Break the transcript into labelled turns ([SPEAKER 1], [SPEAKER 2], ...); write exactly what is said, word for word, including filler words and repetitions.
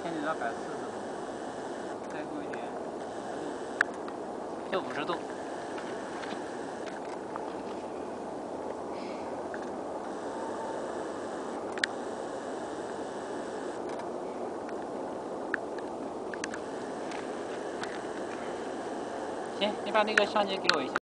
[SPEAKER 1] 天气要改四十度，再过一点，就五十度。行，你把那个相机给我一下。